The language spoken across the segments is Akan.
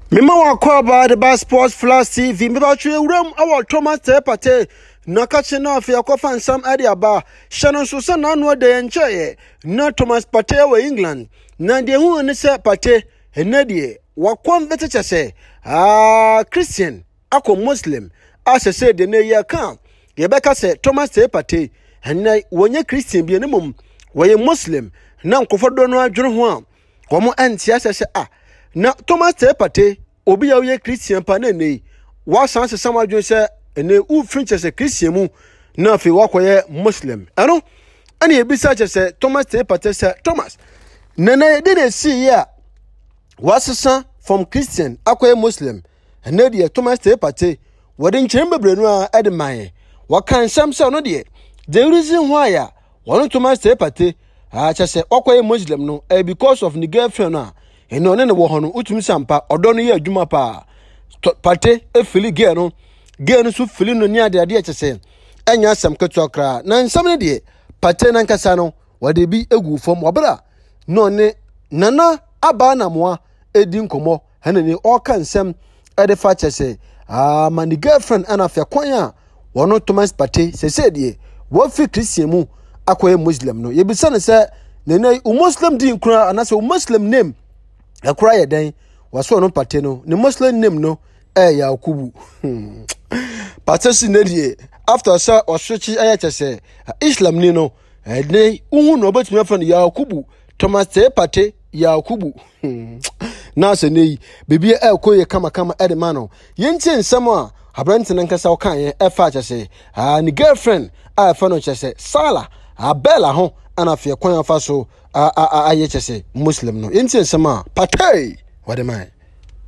Mima wa kwa ba the Bas Sports Flash TV. Mima chwe uram awa Thomas Partey. Nakache na afi akofa nsam adi aba. Shannon susa na anwa de yenche na Thomas Partey wa England. Na die hu ne se Partey enadie wakwa mvete chase. Christian ako Muslim. Asese de ne ye kan. Ye beka se Thomas Partey ena wonye Christian bi ne mum. Woye Muslim na nkofo no adwene ho a. Komo anti asese na Thomas Partey obi ya ye Christian pa na nei wa san se sama adwon se ene u frinche se Christian mu na fe wakoye Muslim ano ani ebisa che se Thomas Partey se Thomas na de na si ya wasesa from Christian akoye Muslim ene de Thomas Partey wode nkyem bebrenu a edman wakan sam se no de the reason why ya won Thomas Partey che se akoye Muslim no because of the girlfriend na eno ne wo hono utumi sampa odo no ye adwuma pa Partey efili ge no so fili no ni ade chese enya asam ketokra na nsam ne de Partey na nkasa no wade bi egu fom obra no ne nana aba na moa edi nkomo hane ni oka nsam ade fa chese ma ni girlfriend ana fa kwan a wono Thomas Partey sese de wo fi Christian mu akoye Muslim no ye bi sane se ne Muslim din kura anase Muslim name akura ye den waso no Partey no ne Muslim name no Yakubu Partey si ne die after sa oswichi ayechese Islam ni no ne uhu no betumi afa no Yakubu Thomas Partey Yakubu na se nei bebi ekoye kama edema no yentie nsem a abrante nkasa wo kan ye efa chese ni girlfriend afa no chese Sala Bella ho ana fe kwan afa so ayechese Muslim no yentie nsem a Partey what am I?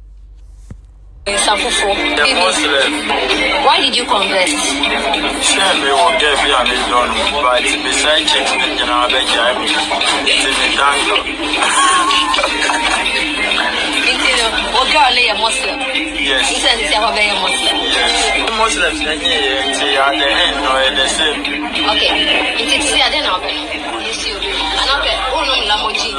Why did you convert? What girl are Muslim? Yes. You said you are Muslim. Yes. Muslims are the end or the same. Okay. It's the other number. You see, and okay. Oh no, Lamoji.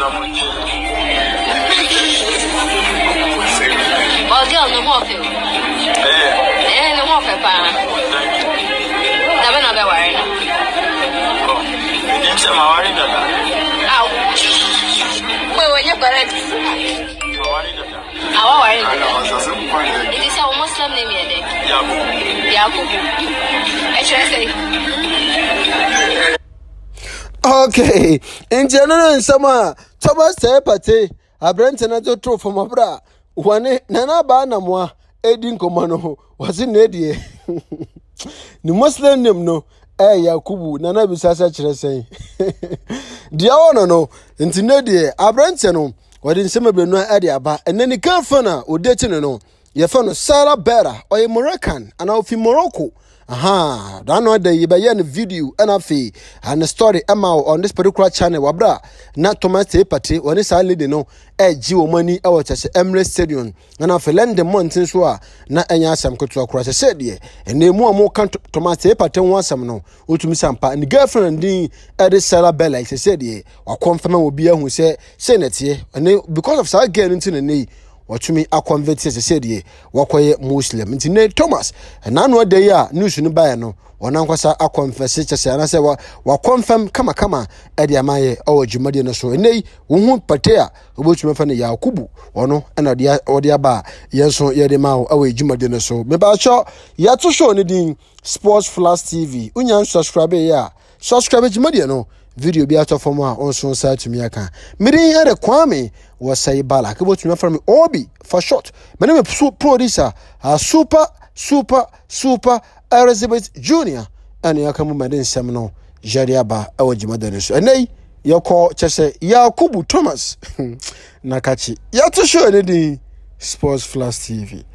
Well, girl, no more feel. No more pepper. Never know about worrying. Oh, you didn't say my worry that. Ow. Well, when you're correct. Our worry. It is our Muslim name, Yakubu. Okay, in general, some Thomas Partey, a brand and a true from a bra. One nana ba na moa edin komano was in edie ni Muslim name no Yakubu nana bisasa kire sen dia wono no nti nedie abrante no wodi nsema brenu ade aba enani kafana odeti no ye fa no Sara Bera oye Moroccan ana ofi Morocco that no day by a video and a fee and a story on this particular channel wabra not Thomas Partey when it's only no geo money out as Emirates Stadium and I lend the mountains were not any some cultural cross said ye and they more Thomas Partey once some no ultimate sampa and the girlfriend the Eddie Sarah Bella said ye or confirm will be who say Senate ye and because of Sarah getting into the knee what me a convert said ye wakoye Muslim nti ne Thomas na no dey a news no buy no wona nkwasa a confess chese na say wa confirm kama e dey amaye o dwumade no so nei wo hu Partey a obotuma fa ne Yakubu wono na ode aba yenso ye dey ma o dwumade no so me ba cho ya to show ne din Sports Flash TV unya subscribe ya subscribe dwumade no video bi ato form a on so site to me aka miri here Kwame was say bala ke botuma from me obi for short me name producer super Elizabeth Junior and yakamu maden semno jariaba awajimade so enei yako chese Yakubu Thomas nakachi ya to show any Sports Flash TV.